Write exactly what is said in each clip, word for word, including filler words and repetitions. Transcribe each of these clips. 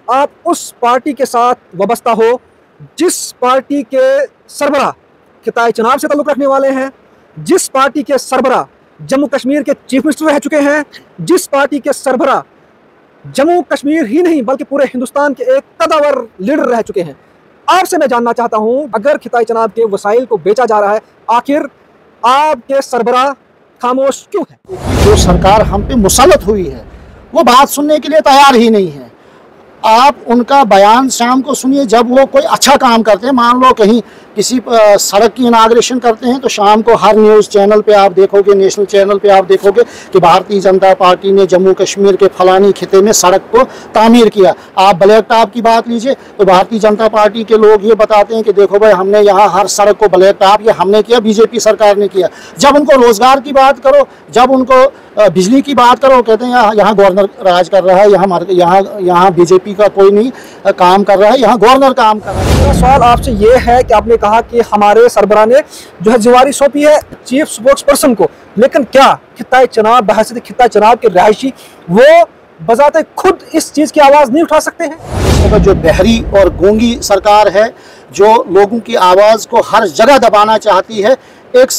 आप उस पार्टी के साथ वाबस्ता हो जिस पार्टी के सरबराह खिताए चनाब से ताल्लुक़ रखने वाले हैं, जिस पार्टी के सरबराह जम्मू कश्मीर के चीफ मिनिस्टर रह चुके हैं, जिस पार्टी के सरबराह जम्मू कश्मीर ही नहीं बल्कि पूरे हिंदुस्तान के एक कदावर लीडर रह चुके हैं। आपसे मैं जानना चाहता हूं, अगर खिताए चनाब के वसाइल को बेचा जा रहा है, आखिर आपके सरबराह खामोश क्यों है? जो सरकार हम पे मुसल्लत हुई है वो बात सुनने के लिए तैयार ही नहीं है। आप उनका बयान शाम को सुनिए जब वो कोई अच्छा काम करते हैं। मान लो कहीं किसी सड़क की इनाग्रेशन करते हैं तो शाम को हर न्यूज़ चैनल पे आप देखोगे, नेशनल चैनल पे आप देखोगे कि भारतीय जनता पार्टी ने जम्मू कश्मीर के फलानी खिते में सड़क को तामीर किया। आप ब्लैक टॉप की बात लीजिए तो भारतीय जनता पार्टी के लोग ये बताते हैं कि देखो भाई हमने यहाँ हर सड़क को ब्लैक टॉप ये हमने किया, बीजेपी सरकार ने किया। जब उनको रोज़गार की बात करो, जब उनको बिजली की बात करो, कहते हैं यहाँ यहाँ गवर्नर राज कर रहा है, यहाँ यहाँ यहाँ बीजेपी का कोई नहीं काम कर रहा है, यहाँ गवर्नर काम कर रहा है। मेरा सवाल आपसे ये है कि आपने कहा कि हमारे सरबराह ने जो है जिम्मेदारी सौंपी है चीफ स्पोक्स पर्सन को, लेकिन क्या खिताए चनाब बहैसियत खिताए चनाब के रहायशी वो बजाते खुद इस चीज़ की आवाज़ नहीं उठा सकते हैं? जो बहरी और गूंगी सरकार है, जो लोगों की आवाज़ को हर जगह दबाना चाहती है, एक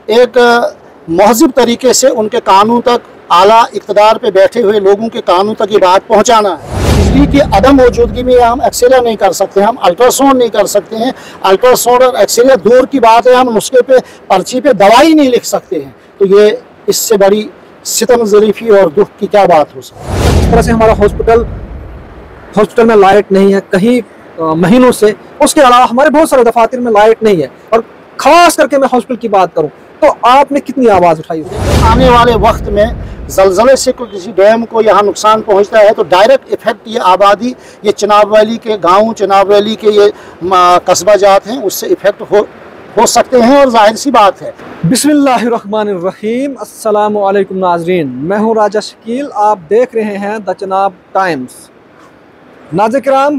एक महज़िब तरीके से उनके कानून तक, आला इक़्तिदार पे बैठे हुए लोगों के कानून तक ये बात पहुंचाना है। बिजली की अदम मौजूदगी में हम एक्सरे नहीं कर सकते, हम अल्ट्रासाउंड नहीं कर सकते हैं। अल्ट्रासाउंड और एक्सरे दूर की बात है, हम नुस्खे पे पर्ची पे दवाई नहीं लिख सकते हैं। तो ये इससे बड़ी सितम ज़रीफ़ी और दुख की क्या बात हो सकती है? इस तरह से हमारा हॉस्पिटल हॉस्पिटल में लाइट नहीं है कहीं महीनों से, उसके अलावा हमारे बहुत सारे दफातर में लाइट नहीं है, और ख़ास करके मैं हॉस्पिटल की बात करूँ तो आपने कितनी आवाज़ उठाई? आने वाले वक्त में ज़लज़ले से कोई किसी डैम को यहाँ नुकसान पहुँचता है तो डायरेक्ट इफेक्ट ये आबादी, ये चिनाब वैली के गाँव, चिनाब वैली के ये कस्बा जात हैं, उससे इफेक्ट हो हो सकते हैं, और जाहिर सी बात है। बिस्मिल्लाहिर्रहमानिर्रहीम। अस्सलामु अलैकुम नाज़रीन, मैं हूँ राजा शकील, आप देख रहे हैं द चिनाब टाइम्स। नाज़रीन किराम,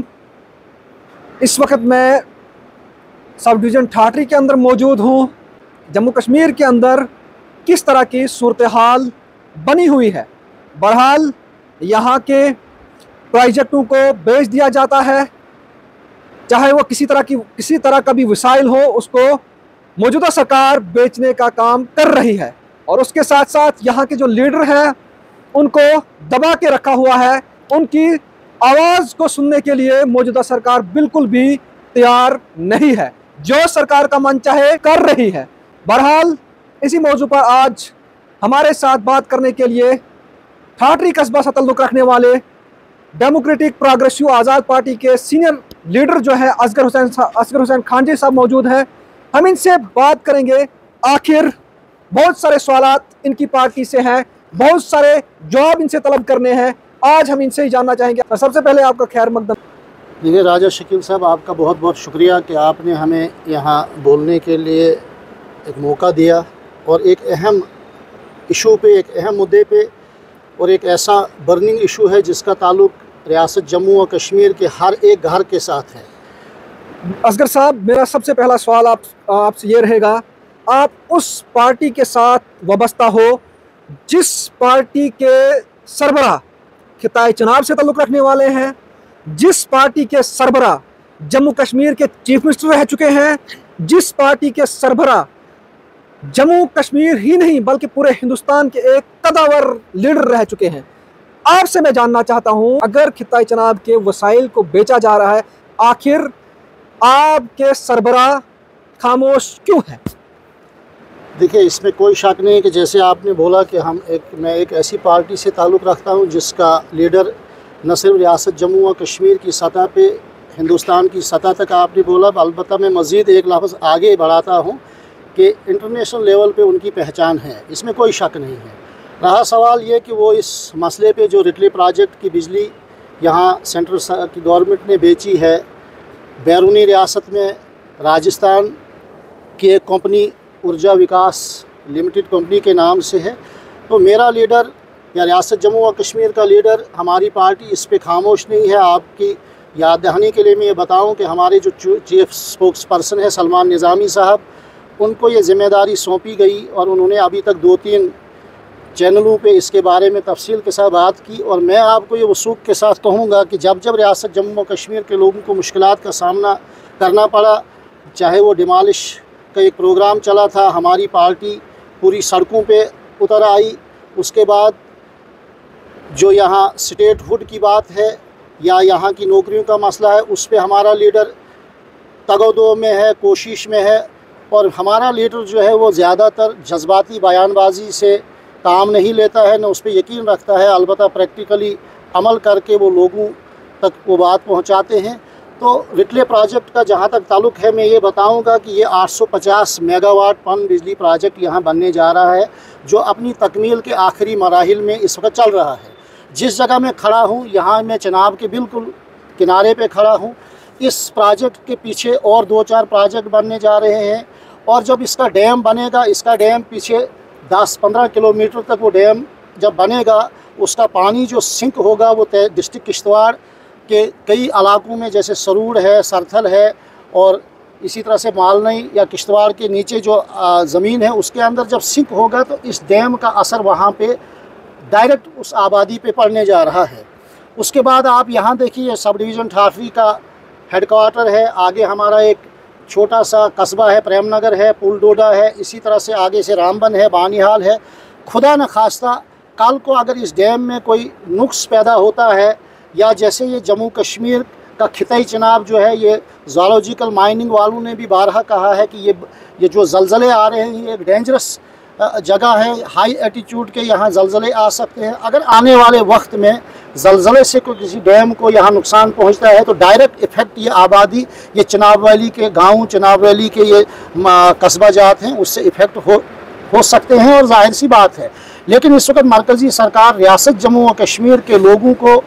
इस वक्त मैं सब डिवीज़न ठाठरी के अंदर मौजूद हूँ। जम्मू कश्मीर के अंदर किस तरह की सूरत हाल बनी हुई है। बहरहाल यहाँ के प्रोजेक्टों को बेच दिया जाता है, चाहे वो किसी तरह की किसी तरह का भी वसाइल हो, उसको मौजूदा सरकार बेचने का काम कर रही है, और उसके साथ साथ यहाँ के जो लीडर हैं उनको दबा के रखा हुआ है। उनकी आवाज़ को सुनने के लिए मौजूदा सरकार बिल्कुल भी तैयार नहीं है, जो सरकार का मन चाहे कर रही है। बहरहाल इसी मौजू पर आज हमारे साथ बात करने के लिए ठाठरी कस्बा से ताल्लुक़ रखने वाले डेमोक्रेटिक प्रोग्रेसिव आज़ाद पार्टी के सीनियर लीडर जो है असगर हुसैन असगर हुसैन खानजी साहब मौजूद हैं। हम इनसे बात करेंगे, आखिर बहुत सारे सवालात इनकी पार्टी से हैं, बहुत सारे जवाब इनसे तलब करने हैं। आज हम इनसे ही जानना चाहेंगे। तो सबसे पहले आपका खैर मकदम। देखिए राजा शकील साहब, आपका बहुत बहुत शुक्रिया कि आपने हमें यहाँ बोलने के लिए एक मौका दिया, और एक अहम इशू पे, एक अहम मुद्दे पे, और एक ऐसा बर्निंग इशू है जिसका ताल्लुक़ रियासत जम्मू और कश्मीर के हर एक घर के साथ है। असगर साहब, मेरा सबसे पहला सवाल आप आपसे ये रहेगा, आप उस पार्टी के साथ वाबस्ता हो जिस पार्टी के सरबराह खिताए चनाब से ताल्लुक़ रखने वाले हैं, जिस पार्टी के सरबराह जम्मू कश्मीर के चीफ मिनिस्टर रह चुके हैं, जिस पार्टी के सरबराह जम्मू कश्मीर ही नहीं बल्कि पूरे हिंदुस्तान के एक कदावर लीडर रह चुके हैं। आपसे मैं जानना चाहता हूं, अगर खिताए चनाब के वसाइल को बेचा जा रहा है, आखिर आपके सरबराह खामोश क्यों है? देखिए, इसमें कोई शक नहीं कि जैसे आपने बोला कि हम एक मैं एक ऐसी पार्टी से ताल्लुक़ रखता हूं जिसका लीडर न सिर्फ रियासत जम्मू और कश्मीर की सतह पे, हिंदुस्तान की सतह तक आपने बोला, अलबत्ता मैं मज़ीद एक लफ्ज़ आगे बढ़ाता हूं कि इंटरनेशनल लेवल पे उनकी पहचान है, इसमें कोई शक नहीं है। रहा सवाल ये कि वो इस मसले पे जो रिटली प्रोजेक्ट की बिजली यहाँ सेंट्रल की गवर्नमेंट ने बेची है, बैरूनी रियासत में राजस्थान की एक कंपनी ऊर्जा विकास लिमिटेड कंपनी के नाम से है, तो मेरा लीडर या रियासत जम्मू और कश्मीर का लीडर, हमारी पार्टी इस पे खामोश नहीं है। आपकी याद दहानी के लिए मैं ये बताऊं कि हमारे जो चीफ स्पोक्स पर्सन है सलमान निज़ामी साहब, उनको ये ज़िम्मेदारी सौंपी गई और उन्होंने अभी तक दो तीन चैनलों पे इसके बारे में तफसील के साथ बात की। और मैं आपको ये वसूख के साथ कहूँगा कि जब जब रियासत जम्मू और कश्मीर के लोगों को मुश्किलात का सामना करना पड़ा, चाहे वो डिमालिश का एक प्रोग्राम चला था, हमारी पार्टी पूरी सड़कों पे उतर आई। उसके बाद जो यहाँ स्टेटहुड की बात है या यहाँ की नौकरियों का मसला है, उस पर हमारा लीडर तगोदो में है, कोशिश में है। और हमारा लीडर जो है वो ज़्यादातर जज्बाती बयानबाजी से काम नहीं लेता है, न उस पर यकीन रखता है, अलबत्ता प्रैक्टिकली अमल करके वो लोगों तक वो बात पहुँचाते हैं। तो रिटले प्रोजेक्ट का जहाँ तक ताल्लुक़ है, मैं ये बताऊँगा कि ये आठ सौ पचास मेगावाट पन बिजली प्रोजेक्ट यहाँ बनने जा रहा है, जो अपनी तकमील के आखिरी मराहिल में इस वक्त चल रहा है। जिस जगह मैं खड़ा हूँ, यहाँ मैं चिनाब के बिल्कुल किनारे पे खड़ा हूँ। इस प्रोजेक्ट के पीछे और दो चार प्रोजेक्ट बनने जा रहे हैं, और जब इसका डैम बनेगा, इसका डैम पीछे दस पंद्रह किलोमीटर तक वो डैम जब बनेगा, उसका पानी जो सिंक होगा वो डिस्ट्रिक्ट किश्तवाड़ के कई इलाकों में, जैसे सरूड़ है, सरथल है, और इसी तरह से मालनई या किश्तवाड़ के नीचे जो ज़मीन है उसके अंदर जब सिंक होगा, तो इस डैम का असर वहाँ पे डायरेक्ट उस आबादी पे पड़ने जा रहा है। उसके बाद आप यहाँ देखिए, सब डिवीज़न ठाठरी का हेडक्वार्टर है, आगे हमारा एक छोटा सा कस्बा है, प्रेमनगर है, पुलडोडा है, इसी तरह से आगे से रामबन है, बानिहाल है। खुदा न खास्ता कल को अगर इस डैम में कोई नुक्स पैदा होता है, या जैसे ये जम्मू कश्मीर का खिताई चिनाब जो है, ये ज़ूलॉजिकल माइनिंग वालों ने भी बारहा कहा है कि ये ये जो ज़लज़ले आ रहे हैं, ये एक डेंजरस जगह है, हाई एटीट्यूड के यहाँ ज़लज़ले आ सकते हैं। अगर आने वाले वक्त में ज़लज़ले से कोई किसी डैम को यहाँ नुकसान पहुँचता है, तो डायरेक्ट इफ़ेक्ट ये आबादी, ये चिनाब वैली के गाँव, चिनाब वैली के ये कस्बा जात हैं, उससे इफ़ेक्ट हो हो सकते हैं, और जाहिर सी बात है। लेकिन इस वक्त मरकज़ी सरकार रियासत जम्मू और कश्मीर के लोगों को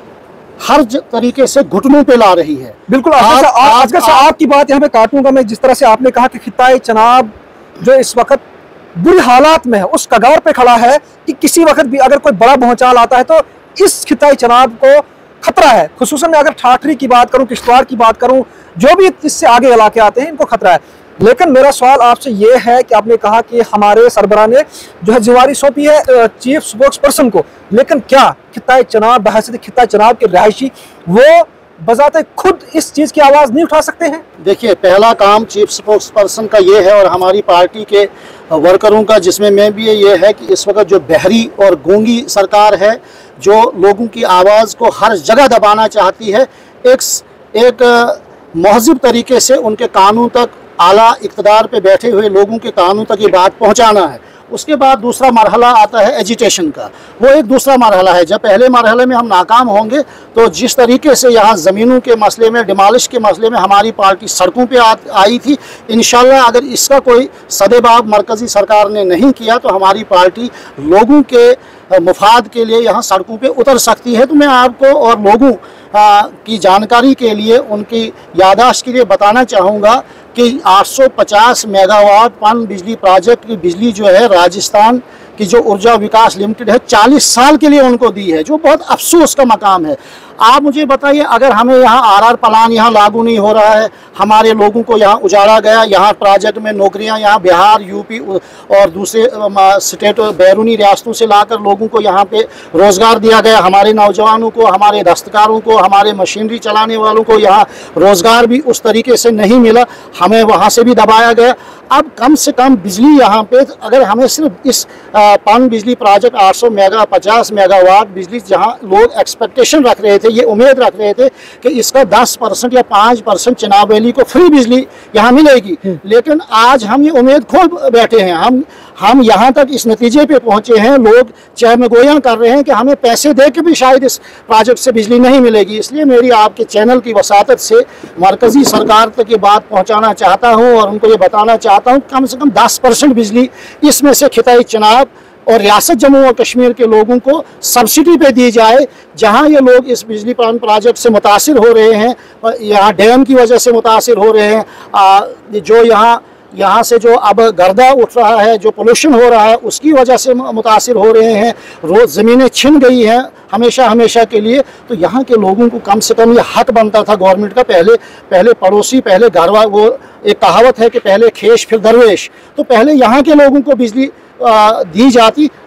हर तरीके से घुटनों पे ला रही है। बिल्कुल। आप, आप, आप, आपकी बात यहाँ पे काटूंगा मैं। जिस तरह से आपने कहा कि खिताई चिनाब जो इस वक्त बुरी हालात में है, उस कगार पे खड़ा है कि किसी वक्त भी अगर कोई बड़ा भूचाल आता है तो इस खिताई चिनाब को खतरा है। खुसूसन मैं अगर ठाठरी की बात करूं, किश्तवाड़ की बात करूं, जो भी इससे आगे इलाके आते हैं, इनको खतरा है। लेकिन मेरा सवाल आपसे ये है कि आपने कहा कि हमारे सरबराह ने जो है जिम्मेदारी सौंपी है चीफ स्पोक्स पर्सन को, लेकिन क्या खिताई चिनाब बहैसियत खिताई चिनाब के रहायशी वो बजाते खुद इस चीज़ की आवाज़ नहीं उठा सकते हैं? देखिए, पहला काम चीफ स्पोक्स पर्सन का ये है, और हमारी पार्टी के वर्करों का, जिसमें मैं भी, ये है कि इस वक्त जो बहरी और गूंगी सरकार है, जो लोगों की आवाज़ को हर जगह दबाना चाहती है, एक एक महज़िब तरीके से उनके कानून तक, आला इक़्तिदार पे बैठे हुए लोगों के कानून तक ये बात पहुंचाना है। उसके बाद दूसरा मरहला आता है एजिटेशन का, वो एक दूसरा मरहला है। जब पहले मरहले में हम नाकाम होंगे, तो जिस तरीके से यहाँ ज़मीनों के मसले में, डिमालिश के मसले में हमारी पार्टी सड़कों पे आ, आई थी, इंशाल्लाह अगर इसका कोई सदेबाब मरकज़ी सरकार ने नहीं किया, तो हमारी पार्टी लोगों के मुफाद के लिए यहाँ सड़कों पे उतर सकती है। तो मैं आपको और लोगों आ, की जानकारी के लिए, उनकी यादाश्त के लिए बताना चाहूँगा कि आठ सौ पचास मेगावाट पन बिजली प्रोजेक्ट की बिजली जो है राजस्थान की जो ऊर्जा विकास लिमिटेड है, चालीस साल के लिए उनको दी है, जो बहुत अफसोस का मकाम है। आप मुझे बताइए, अगर हमें यहाँ आर आर प्लान यहाँ लागू नहीं हो रहा है, हमारे लोगों को यहाँ उजाड़ा गया, यहाँ प्रोजेक्ट में नौकरियाँ यहाँ बिहार, यूपी और दूसरे स्टेट बैरूनी रियासतों से लाकर लोगों को यहाँ पे रोज़गार दिया गया, हमारे नौजवानों को, हमारे दस्तकारों को, हमारे मशीनरी चलाने वालों को यहाँ रोज़गार भी उस तरीके से नहीं मिला, हमें वहाँ से भी दबाया गया। अब कम से कम बिजली यहाँ पे, अगर हमें सिर्फ इस पन बिजली प्रोजेक्ट आठ सौ मेगा पचास मेगावाट बिजली, जहाँ लोग एक्सपेक्टेशन रख रहे थे, ये उम्मीद रख रहे थे कि इसका दस परसेंट या पाँच परसेंट चिनाब वैली को फ्री बिजली यहाँ मिलेगी, लेकिन आज हम ये उम्मीद खो बैठे हैं। हम हम यहाँ तक इस नतीजे पे पहुँचे हैं, लोग चहमगोयां कर रहे हैं कि हमें पैसे दे के भी शायद इस प्रोजेक्ट से बिजली नहीं मिलेगी। इसलिए मेरी आपके चैनल की वसातत से मरकज़ी सरकार तक ये बात पहुँचाना चाहता हूँ, और उनको ये बताना चाहता हूँ कम से कम दस परसेंट बिजली इसमें से खिताई चिनाब और रियासत जम्मू और कश्मीर के लोगों को सब्सिडी पे दी जाए। जहाँ ये लोग इस बिजली प्लांट प्रोजेक्ट से मुतासिर हो रहे हैं, यहाँ डैम की वजह से मुतासिर हो रहे हैं, जो यहाँ यहाँ से जो अब गर्दा उठ रहा है, जो पोल्यूशन हो रहा है, उसकी वजह से मुतासिर हो रहे हैं, रोज़ ज़मीनें छिन गई हैं हमेशा हमेशा के लिए। तो यहाँ के लोगों को कम से कम ये हक बनता था गवर्नमेंट का, पहले पहले पड़ोसी, पहले घरवा, वो एक कहावत है कि पहले खेश फिर दरवेश, तो पहले यहाँ के लोगों को बिजली आ, दी जाती।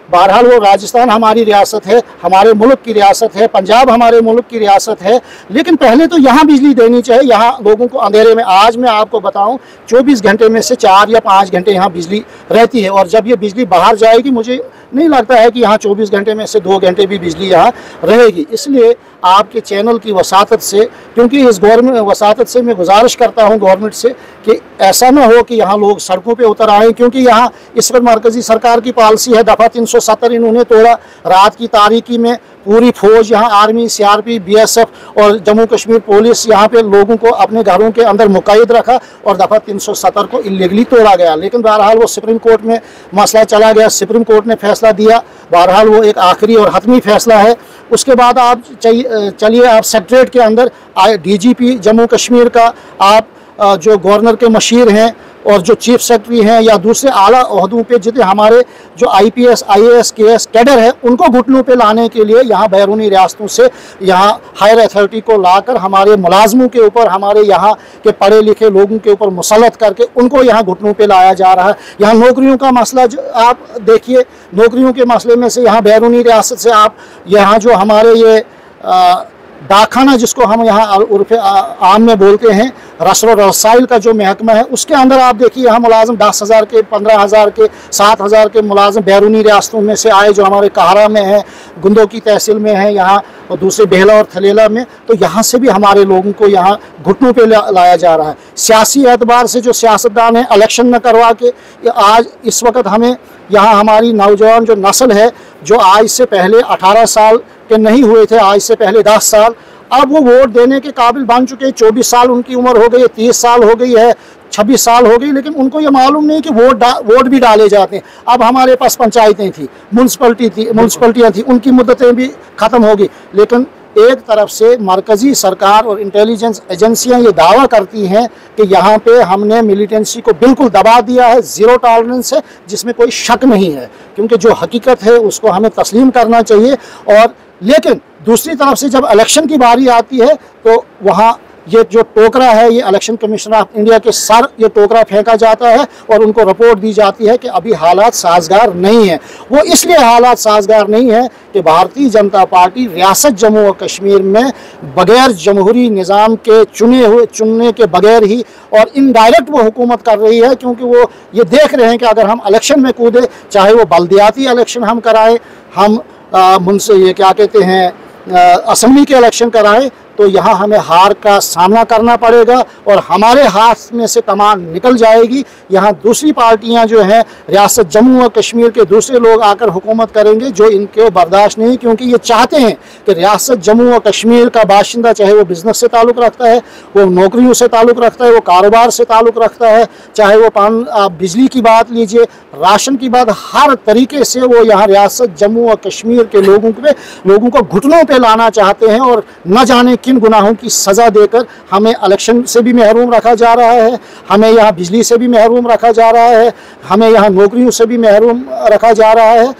बहरहाल वो राजस्थान हमारी रियासत है, हमारे मुल्क की रियासत है, पंजाब हमारे मुल्क की रियासत है, लेकिन पहले तो यहाँ बिजली देनी चाहिए। यहाँ लोगों को अंधेरे में, आज मैं आपको बताऊं चौबीस घंटे में से चार या पाँच घंटे यहाँ बिजली रहती है, और जब ये बिजली बाहर जाएगी मुझे नहीं लगता है कि यहाँ चौबीस घंटे में से दो घंटे भी बिजली यहाँ रहेगी। इसलिए आपके चैनल की वसातत से, क्योंकि इस गवर्नमेंट वसातत से मैं गुजारिश करता हूँ गवर्नमेंट से कि ऐसा ना हो कि यहाँ लोग सड़कों पे उतर आएँ, क्योंकि यहाँ इस वक्त मरकज़ी सरकार की पॉलिसी है, दफ़ा तीन सौ सत्तर इन्होंने तोड़ा। रात की तारीकी में पूरी फौज यहाँ, army, C R P, B S F और जम्मू कश्मीर पुलिस यहाँ पे लोगों को अपने घरों के अंदर मुक़य्यद रखा और दफ़ा तीन सौ सत्तर को इलीगली तोड़ा गया। लेकिन बहरहाल वो सुप्रीम कोर्ट में मसला चला गया, सुप्रीम कोर्ट ने फैसला दिया, बहरहाल वो एक आखिरी और हतमी फैसला है। उसके बाद आप चलिए आप सेक्रेटरीट के अंदर D G P Jammu Kashmir का, आप जो गवर्नर के मशीर हैं और जो चीफ सेक्रेटरी हैं या दूसरे आला ओहदों पे जितने हमारे जो I P S, I A S, K S cadre है, उनको घुटनों पे लाने के लिए यहाँ बैरूनी रियासतों से यहाँ हायर अथॉरिटी को लाकर हमारे मुलाजमों के ऊपर, हमारे यहाँ के पढ़े लिखे लोगों के ऊपर मुसल्लत करके उनको यहाँ घुटनों पे लाया जा रहा है। यहाँ नौकरियों का मसला जो आप देखिए, नौकरियों के मसले में से यहाँ बैरूनी रियासत से आप यहाँ जो हमारे ये आ, डाकखाना जिसको हम यहाँ उर्फ आम में बोलते हैं, रसद और रसाइल का जो महकमा है, उसके अंदर आप देखिए यहाँ मुलाजिम दस हज़ार के, पंद्रह हज़ार के, सात हज़ार के मुलाजिम बैरूनी रियासतों में से आए, जो हमारे काहरा में है, गुंदो की तहसील में है यहाँ, और दूसरे बेहला और थलेला में, तो यहाँ से भी हमारे लोगों को यहाँ घुटनों पे ला, लाया जा रहा है। सियासी एतबार से जो सियासतदान है इलेक्शन न करवा के, आज इस वक्त हमें यहाँ हमारी नौजवान जो नस्ल है, जो आज से पहले अठारह साल के नहीं हुए थे, आज से पहले दस साल, अब वो वोट देने के काबिल बन चुके हैं। चौबीस साल उनकी उम्र हो गई है, तीस साल हो गई है, छब्बीस साल हो गई, लेकिन उनको ये मालूम नहीं कि वोट वोट भी डाले जाते हैं। अब हमारे पास पंचायतें थी, म्यूनसिपलिटी थी म्यूनसिपलिटियाँ थी, उनकी मुद्दतें भी ख़त्म हो गई। लेकिन एक तरफ से मरकज़ी सरकार और इंटेलिजेंस एजेंसियां ये दावा करती हैं कि यहाँ पे हमने मिलिटेंसी को बिल्कुल दबा दिया है, ज़ीरो टॉलरेंस है, जिसमें कोई शक नहीं है, क्योंकि जो हकीकत है उसको हमें तस्लीम करना चाहिए। और लेकिन दूसरी तरफ से जब इलेक्शन की बारी आती है तो वहाँ ये जो टोकरा है, ये इलेक्शन कमीशन ऑफ इंडिया के सर ये टोकरा फेंका जाता है और उनको रिपोर्ट दी जाती है कि अभी हालात साजगार नहीं है। वो इसलिए हालात साजगार नहीं है कि भारतीय जनता पार्टी रियासत जम्मू और कश्मीर में बगैर जमहूरी निज़ाम के चुने हुए चुनने के बगैर ही और इनडायरेक्ट वो हुकूमत कर रही है, क्योंकि वो ये देख रहे हैं कि अगर हम इलेक्शन में कूदे, चाहे वो बल्दियाती इलेक्शन हम कराएं, हम मुनसे ये क्या कहते हैं असम्बली के इलेक्शन कराएं, तो यहाँ हमें हार का सामना करना पड़ेगा और हमारे हाथ में से कमान निकल जाएगी। यहाँ दूसरी पार्टियाँ जो हैं, रियासत जम्मू और कश्मीर के दूसरे लोग आकर हुकूमत करेंगे, जो इनको बर्दाश्त नहीं, क्योंकि ये चाहते हैं कि रियासत जम्मू और कश्मीर का बाशिंदा, चाहे वो बिज़नेस से ताल्लुक़ रखता है, वो नौकरियों से ताल्लुक़ रखता है, वो कारोबार से ताल्लुक़ रखता है, चाहे वो पान आप बिजली की बात लीजिए, राशन की बात, हर तरीके से वो यहाँ रियासत जम्मू और कश्मीर के लोगों पे लोगों को घुटनों पे लाना चाहते हैं। और न जाने किन गुनाहों की सज़ा देकर हमें इलेक्शन से भी महरूम रखा जा रहा है, हमें यहाँ बिजली से भी महरूम रखा जा रहा है, हमें यहाँ नौकरियों से भी महरूम रखा जा रहा है,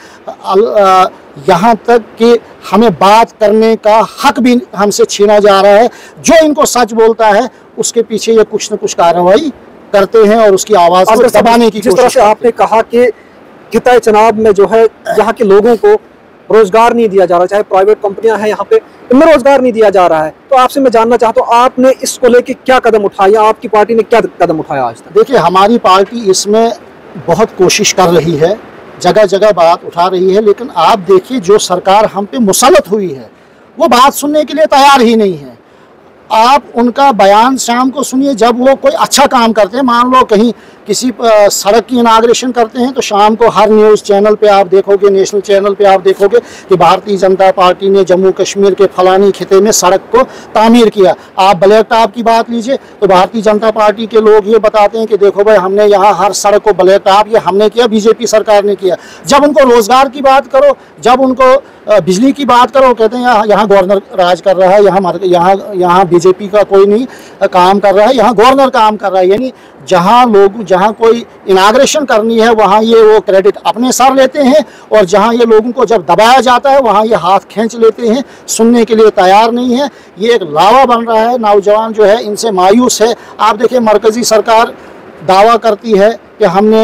यहाँ तक कि हमें बात करने का हक भी हमसे छीना जा रहा है। जो इनको सच बोलता है उसके पीछे ये कुछ न कुछ कार्रवाई करते हैं और उसकी आवाज़ को दबाने की जिस तरह से आपने कहा कि किताए चनाब में जो है यहाँ के लोगों को रोजगार नहीं दिया जा रहा, चाहे प्राइवेट कंपनियां हैं यहाँ पे, इनमें रोजगार नहीं दिया जा रहा है, तो आपसे मैं जानना चाहता हूँ आपने इसको लेके क्या कदम उठाया, आपकी पार्टी ने क्या कदम उठाया आज तक? देखिए, हमारी पार्टी इसमें बहुत कोशिश कर रही है, जगह जगह बात उठा रही है, लेकिन आप देखिए जो सरकार हम पे मुसल्लत हुई है वो बात सुनने के लिए तैयार ही नहीं है। आप उनका बयान शाम को सुनिए जब वो कोई अच्छा काम करते हैं, मान लो कहीं किसी सड़क की इनाग्रेशन करते हैं, तो शाम को हर न्यूज़ चैनल पे आप देखोगे, नेशनल चैनल पे आप देखोगे कि भारतीय जनता पार्टी ने जम्मू कश्मीर के फलानी खिते में सड़क को तामीर किया। आप ब्लैक टॉप की बात लीजिए तो भारतीय जनता पार्टी के लोग ये बताते हैं कि देखो भाई हमने यहाँ हर सड़क को ब्लैक टॉप ये हमने किया, बीजेपी सरकार ने किया। जब उनको रोज़गार की बात करो, जब उनको बिजली की बात करो, कहते हैं यहाँ यहाँ गवर्नर राज कर रहा है, यहाँ यहाँ यहाँ बीजेपी का कोई नहीं काम कर रहा है, यहाँ गवर्नर काम कर रहा है। यानी जहाँ लोग जहाँ कोई इनाग्रेशन करनी है वहाँ ये वो क्रेडिट अपने सर लेते हैं, और जहाँ ये लोगों को जब दबाया जाता है वहाँ ये हाथ खींच लेते हैं, सुनने के लिए तैयार नहीं है। ये एक लावा बन रहा है, नौजवान जो है इनसे मायूस है। आप देखिए, मरकज़ी सरकार दावा करती है कि हमने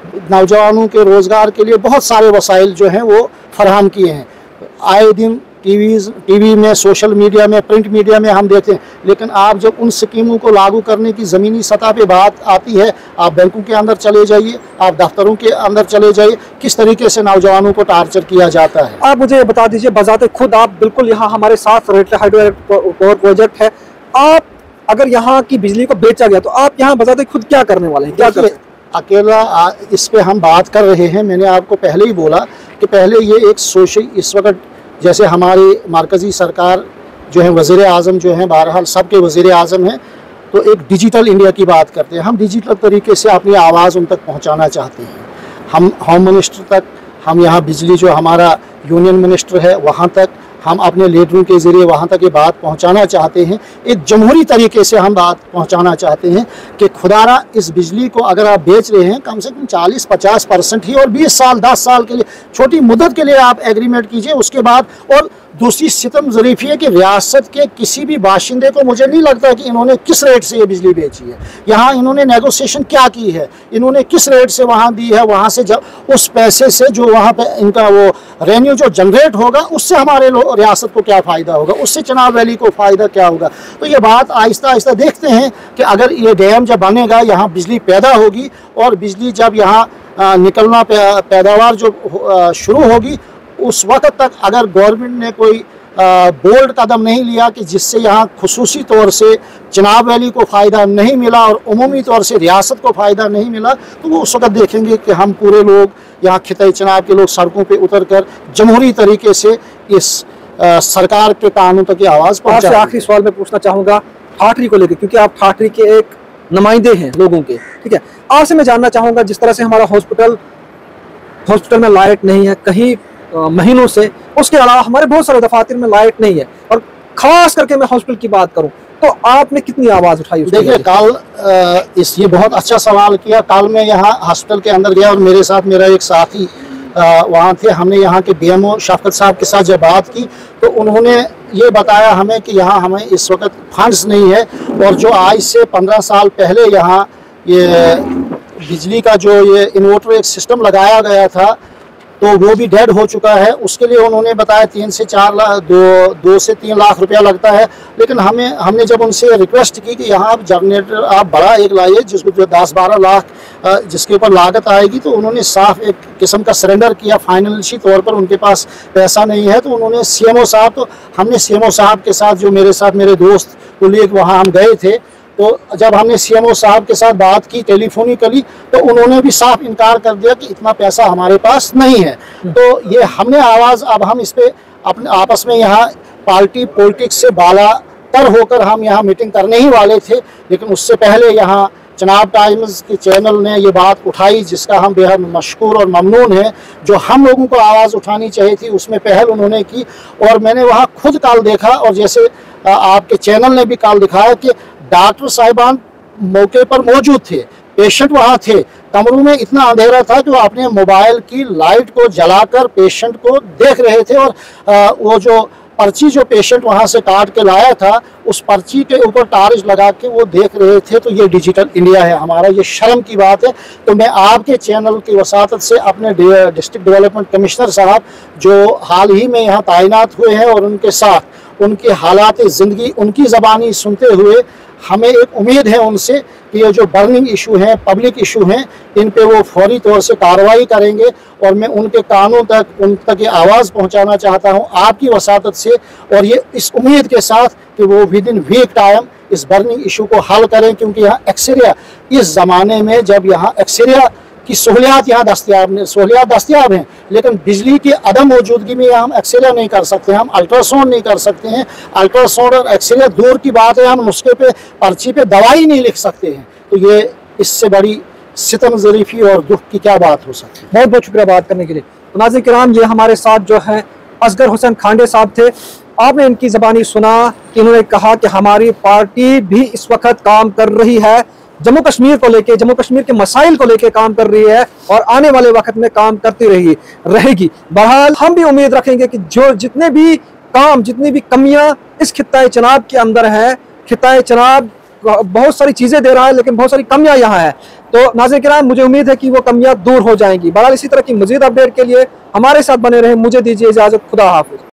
नौजवानों के रोज़गार के लिए बहुत सारे वसाइल जो हैं वो फराहम किए हैं। आए दिन टीवीज़ टीवी में, सोशल मीडिया में, प्रिंट मीडिया में हम देखते हैं, लेकिन आप जब उन स्कीमों को लागू करने की ज़मीनी सतह पे बात आती है, आप बैंकों के अंदर चले जाइए, आप दफ्तरों के अंदर चले जाइए, किस तरीके से नौजवानों को टार्चर किया जाता है। आप मुझे बता दीजिए, बजाते खुद आप बिल्कुल यहाँ हमारे साथ रेटला हाइड्रो पावर प्रोजेक्ट है, आप अगर यहाँ की बिजली को बेचा गया तो आप यहाँ बजाते खुद क्या करने वाले हैं, क्या करें? अकेला इस पे हम बात कर रहे हैं। मैंने आपको पहले ही बोला कि पहले ये एक सोशल, इस वक्त जैसे हमारी मरकज़ी सरकार जो है, वज़ीर आज़म जो हैं, बहरहाल सब के वज़ीर आज़म हैं, तो एक डिजिटल इंडिया की बात करते हैं। हम डिजिटल तरीके से अपनी आवाज़ उन तक पहुंचाना चाहते हैं। हम होम मिनिस्टर तक, हम यहाँ बिजली जो हमारा यूनियन मिनिस्टर है वहाँ तक, हम अपने लीडरों के ज़रिए वहाँ तक ये बात पहुँचाना चाहते हैं। एक जमहूरी तरीके से हम बात पहुँचाना चाहते हैं कि खुदारा इस बिजली को अगर आप बेच रहे हैं कम से कम चालीस पचास परसेंट ही, और बीस साल दस साल के लिए, छोटी मुद्दत के लिए आप एग्रीमेंट कीजिए। उसके बाद, और दूसरी सितम ज़रीफ़ी है कि रियासत के किसी भी बाशिंदे को मुझे नहीं लगता कि इन्होंने किस रेट से ये बिजली बेची है, यहाँ इन्होंने नेगोशिएशन क्या की है, इन्होंने किस रेट से वहाँ दी है, वहाँ से जब उस पैसे से जो वहाँ पे इनका वो रेवेन्यू जो जनरेट होगा उससे हमारे रियासत को क्या फ़ायदा होगा, उससे चनाब वैली को फ़ायदा क्या होगा। तो ये बात आहिस्ता आहिस्ता देखते हैं कि अगर ये डैम जब बनेगा, यहाँ बिजली पैदा होगी, और बिजली जब यहाँ निकलना पैदावार जो शुरू होगी, उस वक्त तक अगर गवर्नमेंट ने कोई बोल्ड कदम नहीं लिया कि जिससे यहाँ खुसूसी तौर से चनाब वैली को फ़ायदा नहीं मिला और उमूमी तौर से रियासत को फ़ायदा नहीं मिला, तो वो उस वक्त देखेंगे कि हम पूरे लोग यहाँ खिताई चनाब के लोग सड़कों पे उतर कर जमहूरी तरीके से इस आ, सरकार के कानून तक की आवाज़ पहुँचा। आपसे आखिरी सवाल मैं पूछना चाहूँगा ठाठरी को लेकर, क्योंकि आप ठाठरी के एक नुमाइंदे हैं लोगों के, ठीक है। आपसे मैं जानना चाहूँगा, जिस तरह से हमारा हॉस्पिटल हॉस्पिटल में लाइट नहीं है कहीं महीनों से, उसके अलावा हमारे बहुत सारे दफातर में लाइट नहीं है, और खास करके मैं हॉस्पिटल की बात करूं तो आपने कितनी आवाज़ उठाई? देखिए, कल इस ये बहुत अच्छा सवाल किया। कल मैं यहाँ हॉस्पिटल के अंदर गया और मेरे साथ मेरा एक साथी वहाँ थे। हमने यहाँ के बीएमओ शफकत साहब के साथ जब बात की तो उन्होंने ये बताया हमें कि यहाँ हमें इस वक्त फंड्स नहीं है, और जो आज से पंद्रह साल पहले यहाँ ये बिजली का जो ये इन्वर्टर एक सिस्टम लगाया गया था तो वो भी डेड हो चुका है। उसके लिए उन्होंने बताया तीन से चार लाख दो दो से तीन लाख रुपया लगता है। लेकिन हमें हमने जब उनसे रिक्वेस्ट की कि यहाँ आप जनरेटर आप बड़ा एक लाइए जिसको जो दस बारह लाख जिसके ऊपर लागत आएगी, तो उन्होंने साफ एक किस्म का सरेंडर किया। फाइनेंशियल तौर पर उनके पास पैसा नहीं है, तो उन्होंने सीएमओ साहब तो हमने सीएमओ साहब के साथ जो मेरे साथ मेरे दोस्त को लिए वहाँ हम गए थे, तो जब हमने सीएमओ साहब के साथ बात की टेलीफोनिकली तो उन्होंने भी साफ इनकार कर दिया कि इतना पैसा हमारे पास नहीं है। तो ये हमने आवाज़ अब हम इस पे अपने आपस में यहाँ पार्टी पॉलिटिक्स से बाला तर होकर हम यहाँ मीटिंग करने ही वाले थे, लेकिन उससे पहले यहाँ चनाब टाइम्स के चैनल ने ये बात उठाई जिसका हम बेहद मशकूर और ममनून हैं। जो हम लोगों को आवाज़ उठानी चाहिए थी उसमें पहल उन्होंने की, और मैंने वहाँ खुद कल देखा और जैसे आपके चैनल ने भी कल दिखाया कि डॉक्टर साहिबान मौके पर मौजूद थे, पेशेंट वहाँ थे, कमरों में इतना अंधेरा था कि वो अपने मोबाइल की लाइट को जलाकर पेशेंट को देख रहे थे, और आ, वो जो पर्ची जो पेशेंट वहाँ से काट के लाया था उस पर्ची के ऊपर टार्च लगा के वो देख रहे थे। तो ये डिजिटल इंडिया है हमारा, ये शर्म की बात है। तो मैं आपके चैनल की वसातत से अपने डिस्ट्रिक्ट डेवलपमेंट कमिश्नर साहब जो हाल ही में यहाँ तैनात हुए हैं और उनके साथ उनके हालात ज़िंदगी उनकी ज़बानी सुनते हुए हमें एक उम्मीद है उनसे कि ये जो बर्निंग इशू हैं, पब्लिक इशू हैं, इन पे वो फौरी तौर से कार्रवाई करेंगे। और मैं उनके कानों तक उन तक ये आवाज़ पहुंचाना चाहता हूं आपकी वसातत से, और ये इस उम्मीद के साथ कि वो विद इन वीक टाइम इस बर्निंग इशू को हल करें, क्योंकि यहाँ एक्सरिया इस ज़माने में जब यहाँ एक्सरिया की सहूलियात यहाँ दस्तियाब सहूलियात दस्तियाब हैं, लेकिन बिजली की अदम मौजूदगी में हम एक्सरे नहीं कर सकते, हम अल्ट्रासाउंड नहीं कर सकते हैं। अल्ट्रासाउंड और एक्सरे दूर की बात है, हम नुस्खे पे पर्ची पे दवाई नहीं लिख सकते हैं। तो ये इससे बड़ी सितम ज़रीफ़ी और दुख की क्या बात हो सकती है। बहुत बहुत शुक्रिया बात करने के लिए। तो नाज़रीन किराम, ये हमारे साथ जो है असगर हुसैन खांडे साहब थे। आपने इनकी ज़बानी सुना कि इन्होंने कहा कि हमारी पार्टी भी इस वक्त काम कर रही है, जम्मू कश्मीर को लेके, जम्मू कश्मीर के मसाइल को लेके काम कर रही है, और आने वाले वक्त में काम करती रही रहेगी। बहरहाल हम भी उम्मीद रखेंगे कि जो जितने भी काम, जितनी भी कमियां इस खित्ता चनाब के अंदर है, खित्ता चनाब बहुत सारी चीज़ें दे रहा है, लेकिन बहुत सारी कमियां यहाँ है। तो नाज़रीन किराम, मुझे उम्मीद है कि वो कमियां दूर हो जाएंगी। बहरहाल इसी तरह की मज़ीद अपडेट के लिए हमारे साथ बने रहें। मुझे दीजिए इजाज़त। खुदा हाफिज़।